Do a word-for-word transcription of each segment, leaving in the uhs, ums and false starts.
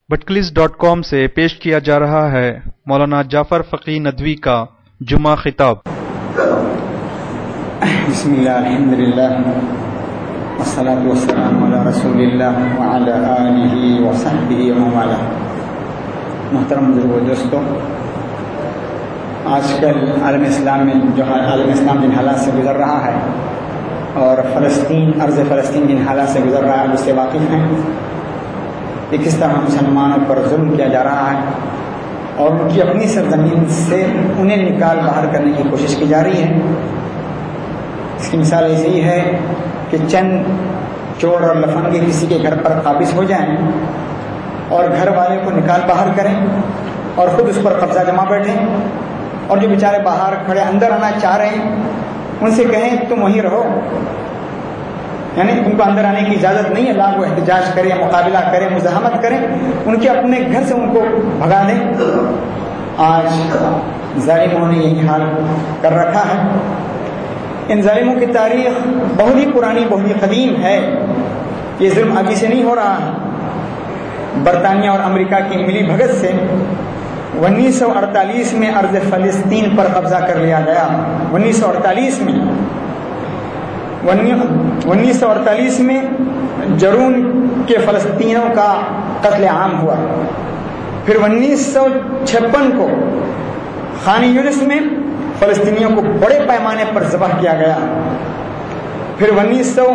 بٹکلیز dot com سے پیش کیا جا رہا ہے مولانا جعفر فقی ندوی کا جمعہ خطاب۔ بسم اللہ الحمد للہ والصلاة والسلام علی رسول اللہ وعلی آلہ وصحبہ ومن والہ۔ محترم بزرگوں و دوستوں، آج کل عالم اسلام میں جو عالم اسلام جن حالات سے گزر رہا ہے اور فلسطین ارض فلسطین جن حالات سے گزر رہا ہے اس سے واقف ہیں کہ کس طرح مسلمانوں پر ظلم کیا جا رہا ہے اور ان کی اپنی سرزمین سے انہیں نکال باہر کرنے کی کوشش کی جا رہی ہے۔ اس کی مثال ایسی ہی ہے کہ چند چور اور لفنگے کسی کے گھر پر قابض ہو جائیں اور گھر والے کو نکال باہر کریں اور خود اس پر قبضہ جما بیٹھیں، اور جو بیچارے باہر کھڑے اندر آنا چاہ رہے ہیں ان سے کہیں تم وہیں رہو، یعنی ان کو اندر آنے کی اجازت نہیں ہے، لا وہ احتجاج کریں، مقابلہ کریں، مزاحمت کریں، ان کے اپنے گھر سے ان کو بھگا دیں۔ آج ظالموں نے یہی حال کر رکھا ہے۔ ان ظالموں کی تاریخ بہت ہی پرانی، بہت ہی قدیم ہے۔ یہ ظلم ابھی سے نہیں ہو رہا ہے۔ برطانیہ اور امریکہ کی ملی بھگت سے انیس سو اڑتالیس میں ارض فلسطین پر قبضہ کر لیا گیا۔ انیس سو اڑتالیس میں انیس سو اڑتالیس میں جرون کے فلسطینیوں کا قتل عام ہوا۔ پھر انیس سو چھپن کو خان یونس میں فلسطینیوں کو بڑے پیمانے پر ذبح کیا گیا۔ پھر انیس سو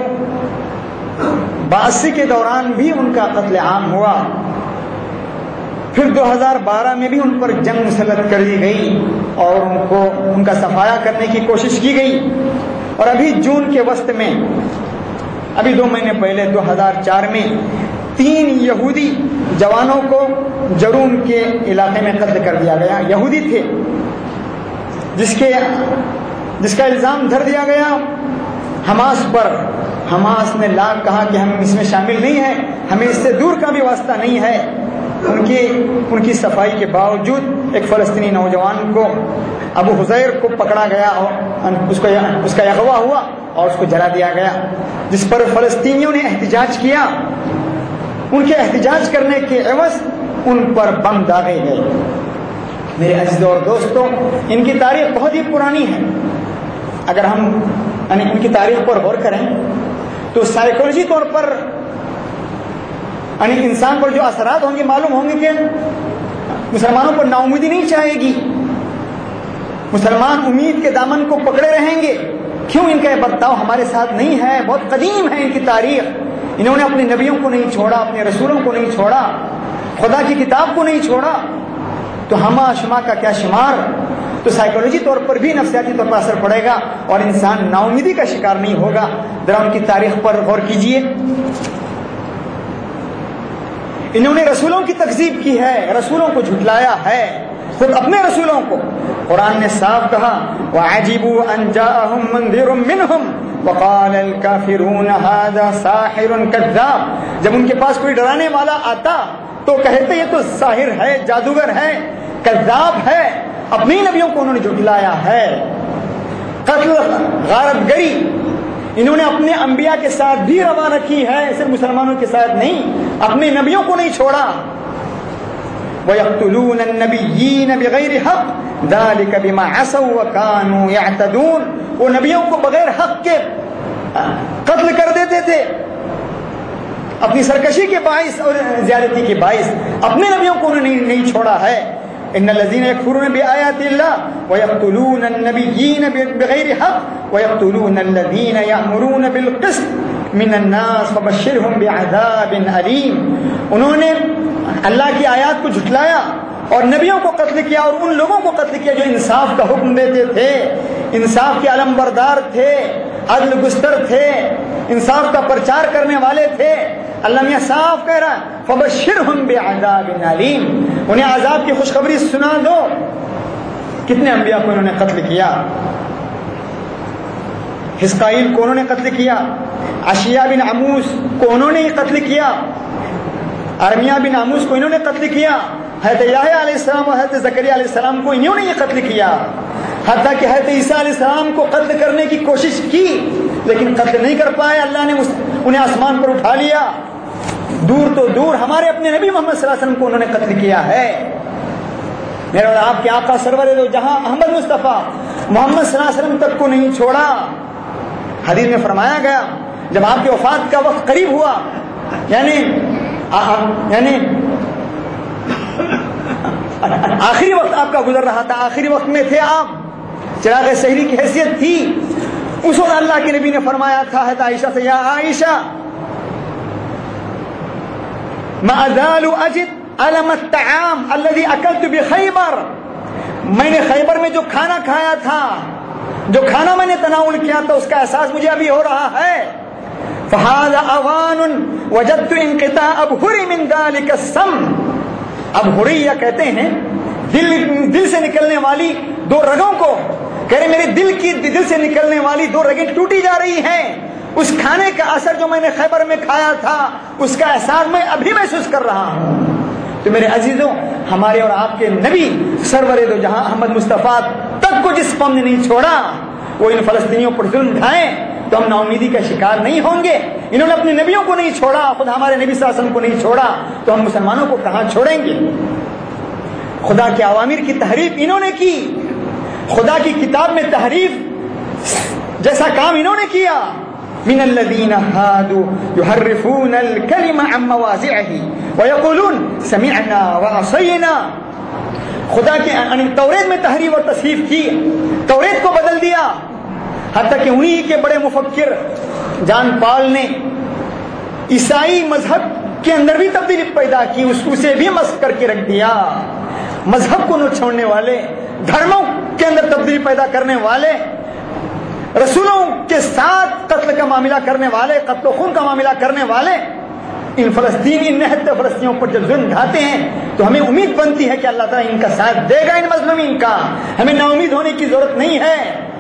باسی کے دوران بھی ان کا قتل عام ہوا۔ پھر دو ہزار بارہ میں بھی ان پر جنگ مسلط کر دی گئی اور ان کو ان کا صفایا کرنے کی کوشش کی گئی۔ اور ابھی جون کے وسط میں، ابھی دو مہینے پہلے دو ہزار چار میں تین یہودی جوانوں کو جرون کے علاقے میں قتل کر دیا گیا۔ یہودی تھے جس کے جس کا الزام دھر دیا گیا حماس پر۔ حماس نے لاکھ کہا کہ ہم اس میں شامل نہیں ہیں، ہمیں اس سے دور کا بھی واسطہ نہیں ہے۔ ان کی ان کی صفائی کے باوجود ایک فلسطینی نوجوان کو، ابو حذیر کو پکڑا گیا اور اس کو اس کا اغوا ہوا اور اس کو جلا دیا گیا، جس پر فلسطینیوں نے احتجاج کیا۔ ان کے احتجاج کرنے کے عوض ان پر بم داغے گئے۔ میرے عزیزوں اور دوستوں، ان کی تاریخ بہت ہی پرانی ہے۔ اگر ہم یعنی ان کی تاریخ پر غور کریں تو سائیکولوجی طور پر یعنی انسان پر جو اثرات ہوں گے معلوم ہوں گے کہ مسلمانوں پر نا امیدی نہیں چاہے گی، مسلمان امید کے دامن کو پکڑے رہیں گے۔ کیوں ان کا یہ برتاؤ ہمارے ساتھ نہیں ہے؟ بہت قدیم ہے ان کی تاریخ۔ انہوں نے اپنے نبیوں کو نہیں چھوڑا، اپنے رسولوں کو نہیں چھوڑا، خدا کی کتاب کو نہیں چھوڑا، تو ہما شما کا کیا شمار۔ تو سائیکولوجی طور پر بھی، نفسیاتی طور پر اثر پڑے گا اور انسان نا امیدی کا شکار نہیں ہوگا۔ ذرا ان کی تاریخ پر غور کیجئے۔ انہوں نے رسولوں کی تکذیب کی ہے، رسولوں کو جھٹلایا ہے، خود اپنے رسولوں کو۔ قرآن نے صاف کہا وَعَجِبُوا أَن جَاءَهُم مُنذِرٌ مِّنْهُمْ وَقَالَ الْكَافِرُونَ هَذَا سَاحِرٌ كَذَّابٌ۔ جب ان کے پاس کوئی ڈرانے والا آتا تو کہتے یہ تو ساحر ہے، جادوگر ہے، کذاب ہے۔ اپنی نبیوں کو انہوں نے جھٹلایا ہے۔ قتل، غارت گری انہوں نے اپنے انبیاء کے ساتھ بھی روا رکھی ہے، صرف مسلمانوں کے ساتھ نہیں، اپنے نبیوں کو نہیں چھوڑا۔ وَيَقْتُلُونَ النَّبِيِّينَ بِغَيْرِ حَقٍّ ذَلِكَ بِمَا عَصَوْا وَكَانُوا يَعْتَدُونَ۔ وہ نبیوں کو بغیر حق کے قتل کر دیتے تھے، اپنی سرکشی کے باعث اور زیادتی کے باعث اپنے نبیوں کو انہوں نے نہیں چھوڑا ہے۔ ان الذين يكفرون بآيات الله ويقتلون النبيين بغير حق ويقتلون الذين يأمرون بالقسط من الناس فبشرهم بعذاب أليم۔ انہوں نے اللہ کی آیات کو جھٹلایا اور نبیوں کو قتل کیا اور ان لوگوں کو قتل کیا جو انصاف کا حکم دیتے تھے، انصاف کے علم بردار تھے، عدل گستر تھے، انصاف کا پرچار کرنے والے تھے۔ اللہ میاں صاف کہہ رہا ہے فبشرهم بعذاب علیم، انہیں عذاب کی خوشخبری سنا دو۔ کتنے انبیاء کو انہوں نے قتل کیا؟ حزقائیل کو انہوں نے قتل کیا، اشعیا بن عموس کو انہوں نے قتل کیا، ارمیا بن عموس کو انہوں نے قتل کیا، حضرت یحییٰ علیہ السلام اور حضرت زکریا علیہ السلام کو انہوں نے یہ قتل کیا، حتیٰ کہ حضرت عیسیٰ علیہ السلام کو قتل کرنے کی کوشش کی لیکن قتل نہیں کر پائے۔ اللہ نے انہیں آسمان پر اٹھا لیا، دور تو دور ہمارے اپنے نبی محمد صلی اللہ علیہ وسلم کو انہوں نے قتل کیا ہے. میرے اور آپ کے آقا سرور دو جہاں احمد مصطفیٰ محمد صلی اللہ علیہ وسلم تک کو نہیں چھوڑا. حدیث میں فرمایا گیا جب آپ کی وفات کا وقت قریب ہوا, یعنی یعنی آخری وقت آپ کا گزر رہا تھا, آخری وقت میں تھے آپ, چراغ سحری کی حیثیت تھی, اس وقت اللہ کے نبی نے فرمایا تھا حضرت عائشہ سے, یا عائشہ ما ازال اجد علم الطعام الذي اكلت بخیبر, میں نے خیبر میں جو کھانا کھایا تھا, جو کھانا میں نے تناول کیا تھا, اس کا احساس مجھے ابھی ہو رہا ہے. فهذا اوان وجدت انقطاع ابہر من ذلك السم. ابہریہ کہتے ہیں دل دل سے نکلنے والی دو رگوں کو, کہہ رہے میرے دل کی دل سے نکلنے والی دو رگیں ٹوٹی جا رہی ہیں. اس کھانے کا اثر جو میں نے خیبر میں کھایا تھا, اس کا احساس میں ابھی محسوس کر رہا ہوں. تو میرے عزیزوں, ہمارے اور آپ کے نبی سرور دو جہاں احمد مصطفیٰ تک کو جس قوم نے نہیں چھوڑا, وہ ان فلسطینیوں پر ظلم ڈھائیں تو ہم نا امیدی کا شکار نہیں ہوں گے. انہوں نے اپنے نبیوں کو نہیں چھوڑا, خود ہمارے نبی صلی اللہ علیہ وسلم کو نہیں چھوڑا, تو ہم مسلمانوں کو کہاں چھوڑیں گے. خدا کے اوامر کی تحریف انہوں نے کی, خدا کی کتاب میں تحریف جیسا کام انہوں نے کیا. من الذين هادوا يحرفون الكلم عن مواضعه ويقولون سمعنا وعصينا. خدا کے توریت میں تحریف اور تصحیف کی, توریت کو بدل دیا, حتیٰ کہ انہی کے بڑے مفکر جان پال نے عیسائی مذہب کے اندر بھی تبدیلی پیدا کی, اس اسے بھی مسخ کر کے رکھ دیا. مذہب کو نہ چھوڑنے والے, دھرموں کے اندر تبدیلی پیدا کرنے والے, رسولوں کے ساتھ قتل کا معاملہ کرنے والے, قتل و خون کا معاملہ کرنے والے, ان فلسطینی نہتے فلسطینیوں پر جب ظلم ڈھاتے ہیں تو ہمیں امید بنتی ہے کہ اللہ تعالیٰ ان کا ساتھ دے گا, ان مظلومین کا. ہمیں نا امید ہونے کی ضرورت نہیں ہے,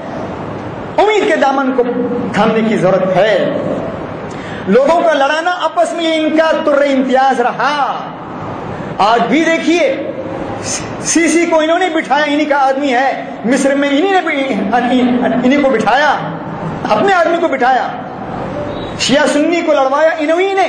امید کے دامن کو تھامنے کی ضرورت ہے. لوگوں کا لڑانا آپس میں ان کا تر امتیاز رہا. آج بھی دیکھیے سی سی کو انہوں نے بٹھایا, انہی کا آدمی ہے, مصر میں انہی نے انہی کو بٹھایا, اپنے آدمی کو بٹھایا. شیعہ سنی کو لڑوایا انہی نے.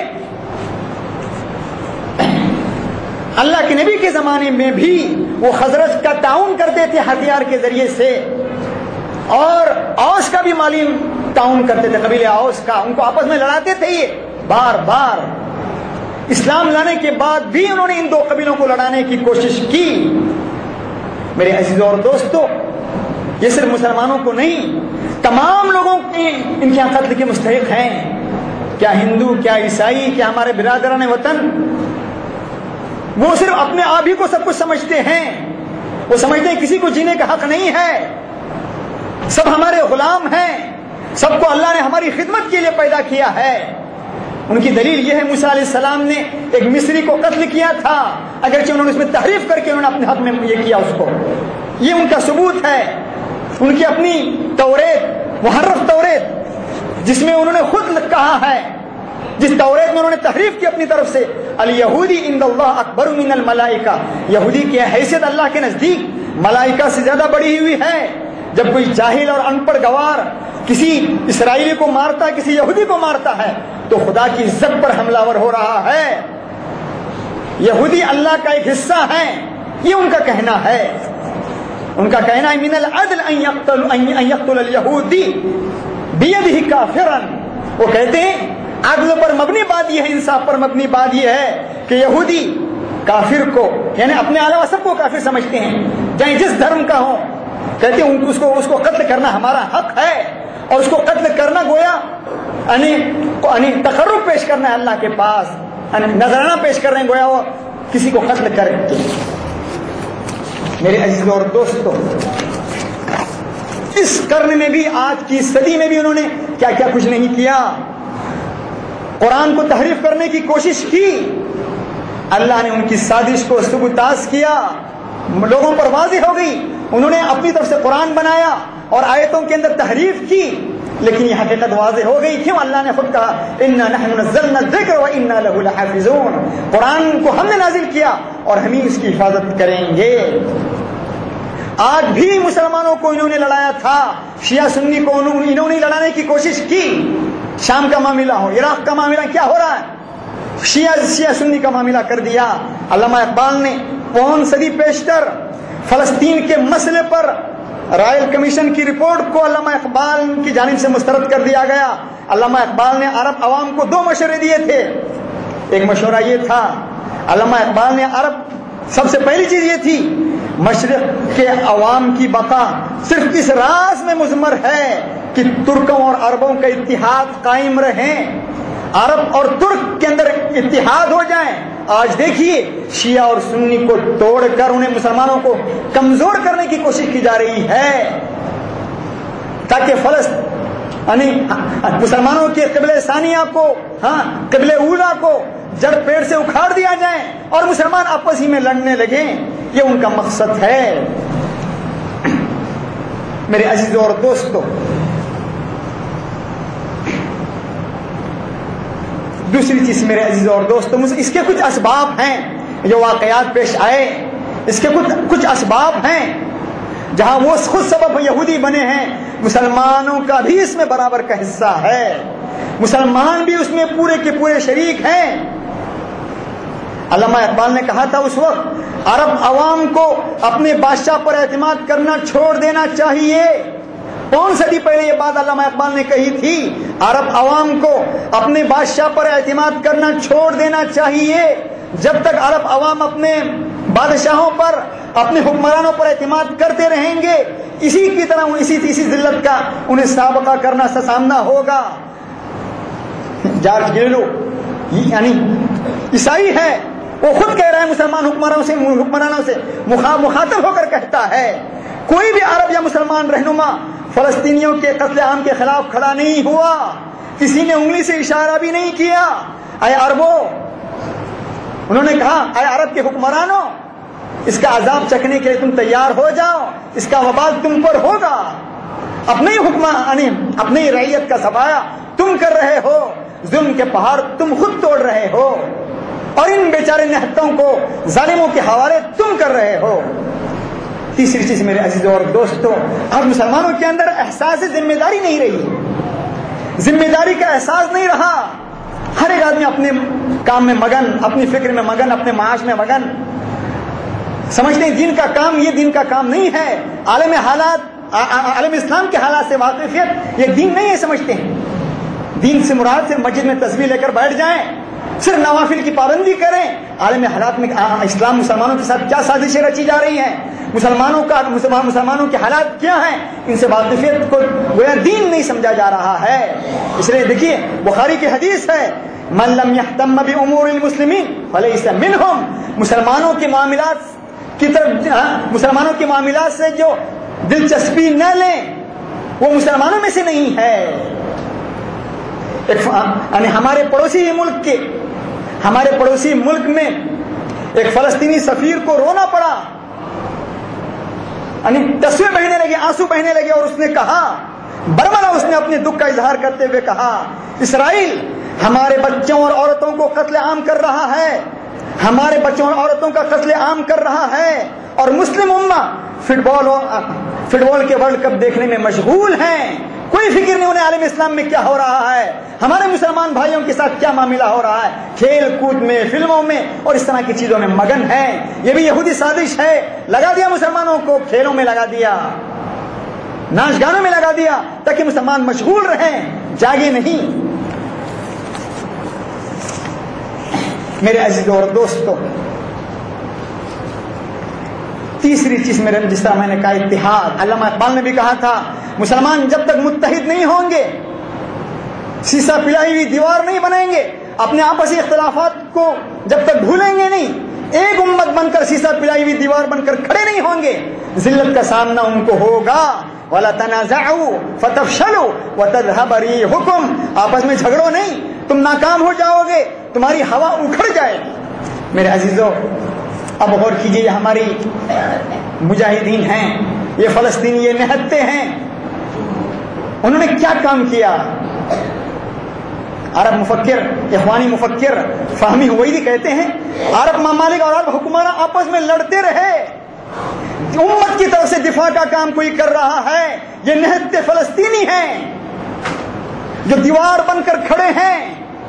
اللہ کے نبی کے زمانے میں بھی وہ خزرج کا تعاون کرتے تھے ہتھیار کے ذریعے سے, اور اوس کا بھی مالی تعاون کرتے تھے, قبیلہ اوس کا, ان کو آپس میں لڑاتے تھے. یہ بار بار اسلام لانے کے بعد بھی انہوں نے ان دو قبیلوں کو لڑانے کی کوشش کی. میرے عزیزوں اور دوستو, یہ صرف مسلمانوں کو نہیں, تمام لوگوں کی ان کے قتل کے مستحق ہیں, کیا ہندو, کیا عیسائی, کیا ہمارے برادران وطن. وہ صرف اپنے آپ ہی کو سب کچھ سمجھتے ہیں, وہ سمجھتے ہیں کسی کو جینے کا حق نہیں ہے, سب ہمارے غلام ہیں, سب کو اللہ نے ہماری خدمت کے لیے پیدا کیا ہے. ان کی دلیل یہ ہے موسیٰ علیہ السلام نے ایک مصری کو قتل کیا تھا, اگرچہ انہوں نے اس میں تحریف کر کے انہوں نے اپنے حق میں یہ کیا اس کو, یہ ان کا ثبوت ہے. ان کی اپنی توریت, محرف توریت, جس میں انہوں نے خود کہا ہے, جس توریت میں انہوں نے تحریف کی اپنی طرف سے, الیہودی عند اللہ اکبر من الملائکہ, یہودی کی حیثیت اللہ کے نزدیک ملائکہ سے زیادہ بڑی ہوئی ہے. جب کوئی جاہل اور ان پڑھ گوار کسی اسرائیلی کو مارتا ہے, کسی یہودی کو مارتا ہے, تو خدا کی عزت پر حملہ ور ہو رہا ہے. یہودی اللہ کا ایک حصہ ہے, یہ ان کا کہنا ہے. ان کا کہنا ہے من العدل ان یقتل ان یقتل الیہودی بیدہ کافرا. وہ کہتے ہیں عدل پر مبنی بات یہ ہے, انصاف پر مبنی بات یہ ہے کہ یہودی کافر کو, یعنی اپنے علاوہ سب کو کافر سمجھتے ہیں, چاہے جس دھرم کا ہو, کہتے ہیں اس کو اس کو قتل کرنا ہمارا حق ہے, اور اس کو قتل کرنا گویا یعنی تقرب پیش کرنا ہے اللہ کے پاس, یعنی نذرانہ پیش کر رہے ہیں, گویا وہ کسی کو قتل کرے. میرے عزیزوں اور دوستوں, اس قرن میں بھی, آج کی صدی میں بھی انہوں نے کیا کیا کچھ نہیں کیا. قرآن کو تحریف کرنے کی کوشش کی, اللہ نے ان کی سازش کو سبوتاز کیا, لوگوں پر واضح ہو گئی. انہوں نے اپنی طرف سے قرآن بنایا اور آیتوں کے اندر تحریف کی, لیکن یہ حقیقت واضح ہو گئی. کیوں؟ اللہ نے خود کہا انا نحن نزلنا الذکر وانا له لحافظون, قرآن کو ہم نے نازل کیا اور ہم ہی اس کی حفاظت کریں گے. آج بھی مسلمانوں کو انہوں نے لڑایا تھا, شیعہ سنی کو انہوں نے لڑانے کی کوشش کی. شام کا معاملہ ہو, عراق کا معاملہ, کیا ہو رہا ہے؟ شیعہ شیعہ سنی کا معاملہ کر دیا. علامہ اقبال نے پون صدی پیشتر فلسطین کے مسئلے پر رائل کمیشن کی رپورٹ کو علامہ اقبال کی جانب سے مسترد کر دیا گیا. علامہ اقبال نے عرب عوام کو دو مشورے دیے تھے. ایک مشورہ یہ تھا، علامہ اقبال نے عرب سب سے پہلی چیز یہ تھی، مشرق کے عوام کی بقا صرف اس راز میں مضمر ہے کہ ترکوں اور عربوں کا اتحاد قائم رہے، عرب اور ترک کے اندر اتحاد ہو جائیں. آج دیکھیے شیعہ اور سنی کو توڑ کر انہیں مسلمانوں کو کمزور کرنے کی کوشش کی جا رہی ہے تاکہ فلسطین یعنی مسلمانوں کے قبلہ ثانیہ کو، ہاں قبلہ اولا کو جڑ پیڑ سے اکھاڑ دیا جائے اور مسلمان آپس ہی میں لڑنے لگیں. یہ ان کا مقصد ہے. میرے عزیزوں اور دوستوں، دوسری چیز میرے عزیزوں اور دوستوں، اس کے کچھ اسباب ہیں جو واقعات پیش آئے. اس کے کچھ کچھ اسباب ہیں جہاں وہ خود سبب یہودی بنے ہیں. مسلمانوں کا بھی اس میں برابر کا حصہ ہے، مسلمان بھی اس میں پورے کے پورے شریک ہیں. علامہ اقبال نے کہا تھا اس وقت عرب عوام کو اپنے بادشاہ پر اعتماد کرنا چھوڑ دینا چاہیے. کون صدی پہلے یہ بات علامہ اقبال نے کہی تھی، عرب عوام کو اپنے بادشاہ پر اعتماد کرنا چھوڑ دینا چاہیے. جب تک عرب عوام اپنے بادشاہوں پر، اپنے حکمرانوں پر اعتماد کرتے رہیں گے، اسی کی طرح اسی اسی ذلت کا انہیں سابقہ کرنا سے سامنا ہوگا. جارج گیلو یعنی عیسائی ہے، وہ خود کہہ رہا ہے مسلمان حکمرانوں سے حکمرانوں سے مخاطب ہو کر کہتا ہے، کوئی بھی عرب یا مسلمان رہنما فلسطینیوں کے قتل عام کے خلاف کھڑا نہیں ہوا، کسی نے انگلی سے اشارہ بھی نہیں کیا. اے عربوں، انہوں نے کہا اے عرب کے حکمرانوں، اس کا عذاب چکھنے کے لیے تم تیار ہو جاؤ، اس کا وبال تم پر ہوگا. اپنے ہی حکم اپنے ہی رعیت کا سفایا تم کر رہے ہو، ظلم کے پہاڑ تم خود توڑ رہے ہو اور ان بیچارے نہتوں کو ظالموں کے حوالے تم کر رہے ہو. تیسری چیز میرے عزیزوں اور دوستوں، اب مسلمانوں کے اندر احساس ذمہ داری نہیں رہی، ذمہ داری کا احساس نہیں رہا. ہر ایک آدمی اپنے کام میں مگن، اپنی فکر میں مگن، اپنے معاش میں مگن. سمجھتے ہیں دین کا کام یہ دین کا کام نہیں ہے. عالم حالات عالم اسلام کے حالات سے واقفیت یہ دین نہیں ہے سمجھتے ہیں. دین سے مراد صرف مسجد میں تصویر لے کر بیٹھ جائیں، صرف نوافل کی پابندی کریں. عالم حالات میں اسلام مسلمانوں کے ساتھ کیا سازشیں رچی جا رہی ہیں، مسلمانوں کا مسلمانوں کے حالات کیا ہیں، ان سے واقفیت کو گویا دین نہیں سمجھا جا رہا ہے. اس لیے دیکھیے بخاری کی حدیث ہے، من لم يهتم بامور المسلمین فلیس منہم. مسلمانوں کے معاملات کی طرف مسلمانوں کے معاملات سے جو دلچسپی نہ لیں وہ مسلمانوں میں سے نہیں ہے. یعنی ہمارے پڑوسی ملک کے ہمارے پڑوسی ملک میں ایک فلسطینی سفیر کو رونا پڑا، یعنی تصویر بہنے لگے، آنسو بہنے لگے، اور اس نے کہا برملا اس نے اپنے دکھ کا اظہار کرتے ہوئے کہا، اسرائیل ہمارے بچوں اور عورتوں کو قتل عام کر رہا ہے، ہمارے بچوں اور عورتوں کا قتل عام کر رہا ہے، اور مسلم امہ فٹ بال فٹ بال کے ورلڈ کپ دیکھنے میں مشغول ہیں. کوئی فکر نہیں انہیں عالم اسلام میں کیا ہو رہا ہے، ہمارے مسلمان بھائیوں کے ساتھ کیا معاملہ ہو رہا ہے. کھیل کود میں، فلموں میں اور اس طرح کی چیزوں میں مگن ہیں. یہ بھی یہودی سازش ہے. لگا دیا مسلمانوں کو، کھیلوں میں لگا دیا، ناچ گانوں میں لگا دیا تاکہ مسلمان مشغول رہیں، جاگے نہیں. میرے عزیزوں اور دوستوں، تیسری چیز میرے جس طرح میں نے کہا اتحاد. علامہ اقبال نے بھی کہا تھا مسلمان جب تک متحد نہیں ہوں گے، سیسا پلائی ہوئی دیوار نہیں بنائیں گے، اپنے آپسی اختلافات کو جب تک بھولیں گے نہیں، ایک امت بن کر سیسا پلائی ہوئی دیوار بن کر کھڑے نہیں ہوں گے، ذلت کا سامنا ان کو ہوگا. وَلَا تَنَازَعُوا فَتَفْشَلُوا وَتَذْهَبَ رِيحُكُمْ. آپس میں جھگڑو نہیں، تم ناکام ہو جاؤ گے، تمہاری ہوا اکھڑ جائے. میرے عزیزوں اب غور کیجیے، یہ ہماری مجاہدین ہیں، یہ فلسطینی، یہ نہتے ہیں، انہوں نے کیا کام کیا. عرب مفکر، اخوانی مفکر فہمی ہوئیدی کہتے ہیں عرب ممالک اور عرب حکمران آپس میں لڑتے رہے، امت کی طرف سے دفاع کا کام کوئی کر رہا ہے. یہ نہتے فلسطینی ہیں جو دیوار بن کر کھڑے ہیں،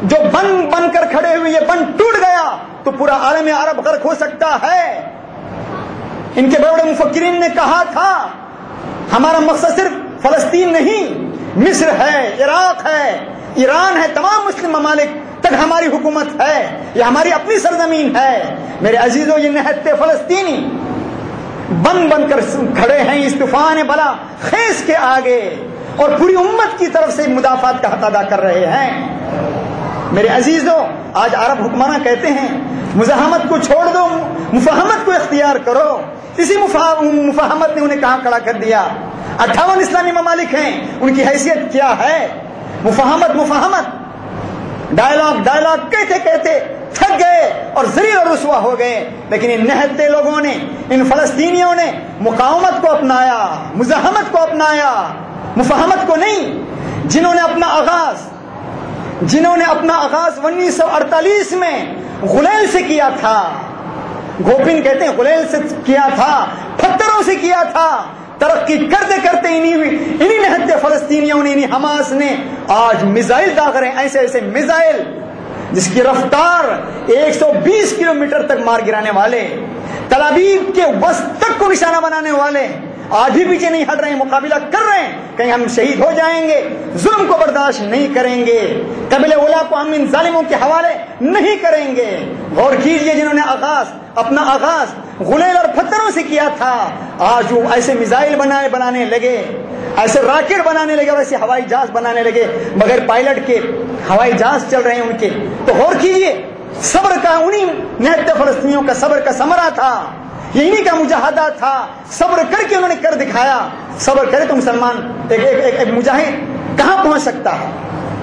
جو بن بن کر کھڑے ہوئے یہ بن ٹوٹ گیا تو پورا عالم عرب غرق ہو سکتا ہے۔ ان کے بڑے بڑے مفکرین نے کہا تھا ہمارا مقصد صرف فلسطین نہیں، مصر ہے، عراق ہے، ایران ہے، تمام مسلم ممالک تک ہماری حکومت ہے، یہ ہماری اپنی سرزمین ہے۔ میرے عزیزوں، یہ نہتے فلسطینی بن بن کر کھڑے ہیں اس طوفان بلا خیز کے آگے اور پوری امت کی طرف سے مدافعات کا حق ادا کر رہے ہیں۔ میرے عزیزوں، آج عرب حکمراں کہتے ہیں مزاحمت کو چھوڑ دو، مفاہمت کو اختیار کرو۔ اسی مفاہمت نے انہیں کہاں کھڑا کر دیا؟ اٹھاون اسلامی ممالک ہیں، ان کی حیثیت کیا ہے؟ مفاہمت مفاہمت ڈائلاگ ڈائلاگ کہتے کہتے تھک گئے اور ذلیل اور رسوا ہو گئے۔ لیکن ان نہتے لوگوں نے، ان فلسطینیوں نے مقاومت کو اپنایا، مزاحمت کو اپنایا، مفاہمت کو نہیں۔ جنہوں نے اپنا آغاز جنہوں نے اپنا آغاز انیس سو اڑتالیس میں غلیل سے کیا تھا، گوپن کہتے ہیں غلیل سے کیا تھا، پتھروں سے کیا تھا، ترقی کرتے کرتے انہی انہی نہتے فلسطینیوں نے، انہی حماس نے آج میزائل داغ رہے ہیں، ایسے ایسے میزائل جس کی رفتار ایک سو بیس کلومیٹر تک مار گرانے والے، تل ابیب کے وسط تک کو نشانہ بنانے والے آج بھی پیچھے نہیں ہٹ رہے ہیں، مقابلہ کر رہے ہیں۔ کہیں ہم شہید ہو جائیں گے، ظلم کو برداشت نہیں کریں گے، قبیلہ اولا کو ہم ان ظالموں کے حوالے نہیں کریں گے۔ غور کیجئے، جنہوں نے آغاز اپنا آغاز غلیل اور پتھروں سے کیا تھا، آج وہ ایسے میزائل بنائے بنانے لگے، ایسے راکٹ بنانے لگے اور ایسے ہوائی جہاز بنانے لگے، بغیر پائلٹ کے ہوائی جہاز چل رہے ہیں ان کے۔ تو غور کیجئے، صبر کا انہی نہتے فلسطینیوں کا صبر کا ثمرہ تھا، یہ انہی کا مجاہدہ تھا، صبر کر کے انہوں نے کر دکھایا۔ صبر کرے تو مسلمان ایک, ایک, ایک, ایک مجاہد کہاں پہنچ سکتا ہے؟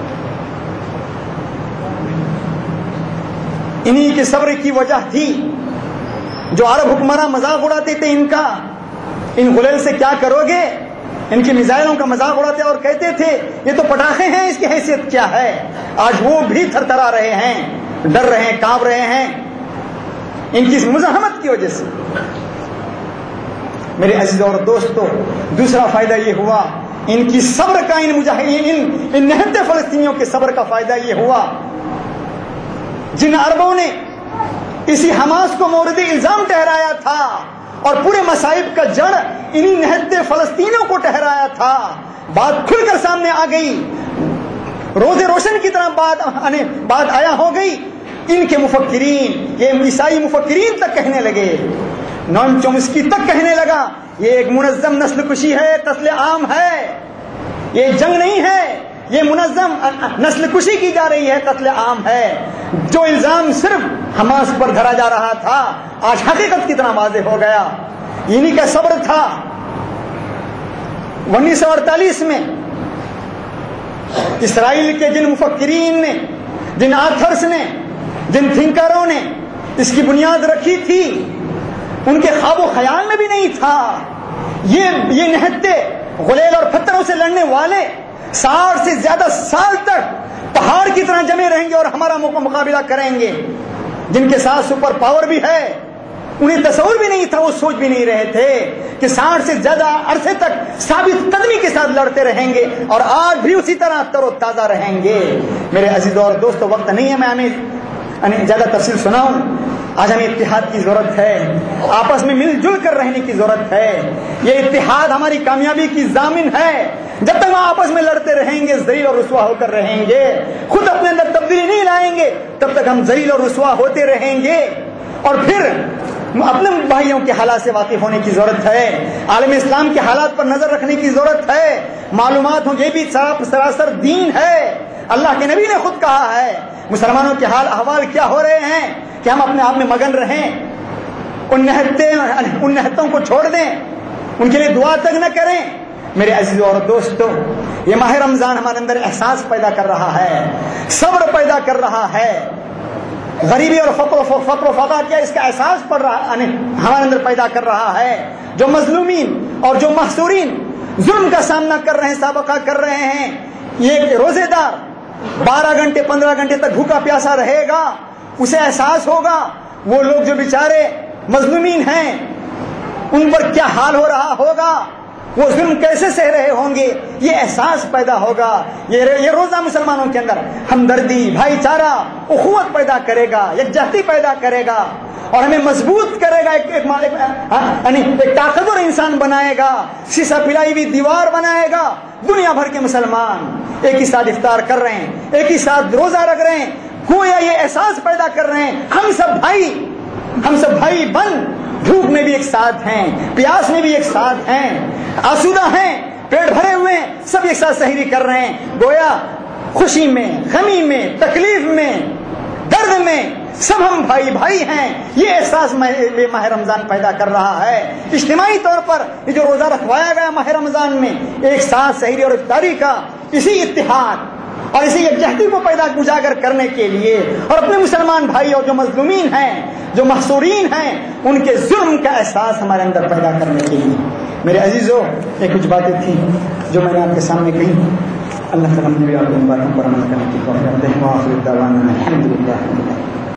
انہی کے صبر کی وجہ تھی جو عرب حکمراں مذاق اڑاتے تھے ان کا، ان غلیل سے کیا کرو گے، ان کی میزائلوں کا مذاق اڑاتے اور کہتے تھے یہ تو پٹاخے ہیں، اس کی حیثیت کیا ہے؟ آج وہ بھی تھر تھرا رہے ہیں، ڈر رہے ہیں، کانپ رہے ہیں ان کی مزاحمت کی وجہ سے۔ میرے عزیز اور دوستو، دوسرا فائدہ یہ ہوا ان کی صبر کا، ان مجاہدین ان نہتے فلسطینیوں کے صبر کا فائدہ یہ ہوا جن عربوں نے اسی حماس کو مورد الزام ٹھہرایا تھا اور پورے مصائب کا جڑ انہی نہتے فلسطینیوں کو ٹھہرایا تھا، بات کھل کر سامنے آ گئی، روز روشن کی طرح بات بات آیا ہو گئی۔ ان کے مفکرین، یہ عیسائی مفکرین تک کہنے لگے، نوم چومسکی تک کہنے لگا یہ ایک منظم نسل کشی ہے، قتل عام ہے، یہ جنگ نہیں ہے، یہ منظم نسل کشی کی جا رہی ہے، قتل عام ہے۔ جو الزام صرف حماس پر دھرا جا رہا تھا آج حقیقت کی طرح واضح ہو گیا۔ انہی کا صبر تھا۔ انیس سو اڑتالیس میں اسرائیل کے جن مفکرین نے، جن آتھرس نے، جن تھنکروں نے اس کی بنیاد رکھی تھی، ان کے خواب و خیال میں بھی نہیں تھا یہ یہ نہتے غلیل اور پتھروں سے لڑنے والے ساٹھ سے زیادہ سال تک پہاڑ کی طرح جمے رہیں گے اور ہمارا مقابلہ کریں گے۔ جن کے ساتھ سپر پاور بھی ہے، انہیں تصور بھی نہیں تھا، وہ سوچ بھی نہیں رہے تھے کہ ساٹھ سے زیادہ عرصے تک ثابت قدمی کے ساتھ لڑتے رہیں گے اور آج بھی اسی طرح تر و تازہ رہیں گے۔ میرے عزیزوں اور دوستو، وقت نہیں ہے میں ہمیں زیادہ تفصیل سناؤں۔ آج ہمیں اتحاد کی ضرورت ہے، آپس میں مل جل کر رہنے کی ضرورت ہے۔ یہ اتحاد ہماری کامیابی کی ضامن ہے۔ جب تک ہم آپس میں لڑتے رہیں گے، ذلیل اور رسوا ہو کر رہیں گے، خود اپنے اندر تبدیلی نہیں لائیں گے، تب تک ہم ذلیل اور رسوا ہوتے رہیں گے۔ اور پھر اپنے بھائیوں کے حالات سے واقف ہونے کی ضرورت ہے، عالم اسلام کے حالات پر نظر رکھنے کی ضرورت ہے، معلومات ہوں، یہ بھی سراسر دین ہے۔ اللہ کے نبی نے خود کہا ہے مسلمانوں کے حال احوال کیا ہو رہے ہیں کہ ہم اپنے آپ میں مگن رہیں، ان نہتے ان نہتوں کو چھوڑ دیں، ان کے لیے دعا تک نہ کریں۔ میرے عزیزوں اور دوستو، یہ ماہ رمضان ہمارے اندر احساس پیدا کر رہا ہے، صبر پیدا کر رہا ہے، غریبی اور فقر و فقر و فقر کیا اس کا احساس پڑ رہا ہمارے اندر پیدا کر رہا ہے۔ جو مظلومین اور جو محصورین ظلم کا سامنا کر رہے ہیں، سابقہ کر رہے ہیں، یہ روزے دار بارہ گھنٹے پندرہ گھنٹے تک بھوکا پیاسا رہے گا، اسے احساس ہوگا وہ لوگ جو بیچارے مظلومین ہیں ان پر کیا حال ہو رہا ہوگا۔ وہ ظلم کیسے سہ رہے ہوں گے، یہ احساس پیدا ہوگا۔ یہ یہ روزہ مسلمانوں کے اندر ہمدردی، بھائی چارہ، اخوت پیدا کرے گا، یکجہتی پیدا کرے گا، اور ہمیں مضبوط کرے گا، ایک ایک یعنی ایک طاقتور انسان بنائے گا، سیسا پلائی ہوئی دیوار بنائے گا۔ دنیا بھر کے مسلمان ایک ہی ساتھ افطار کر رہے ہیں، ایک ہی ساتھ روزہ رکھ رہے ہیں، گویا یہ احساس پیدا کر رہے ہیں ہم سب بھائی، ہم سب بھائی بن، بھوک میں بھی ایک ساتھ ہیں، پیاس میں بھی ایک ساتھ ہیں، آسودہ ہیں، پیٹ بھرے ہوئے ہیں، سب ایک ساتھ سحری کر رہے ہیں۔ گویا خوشی میں، غمی میں، تکلیف میں، درد میں سب ہم بھائی بھائی ہیں، یہ احساس ماہ رمضان پیدا کر رہا ہے۔ اجتماعی طور پر یہ جو روزہ رکھوایا گیا ماہ رمضان میں، ایک ساتھ سحری اور افطاری کا، اسی اتحاد اور اسی یکجہتی کو پیدا اجاگر کرنے کے لیے، اور اپنے مسلمان بھائی اور جو مظلومین ہیں، جو محصورین ہیں، ان کے ظلم کا احساس ہمارے اندر پیدا کرنے کے لیے۔ میرے عزیزو، یہ کچھ باتیں تھیں جو میں نے آپ کے سامنے کہی۔ اللہ تعالیٰ مجھے بھی آپ ان باتوں پر عمل کرنے کی توفیق دے۔ وآخر دعوانا الحمد للہ۔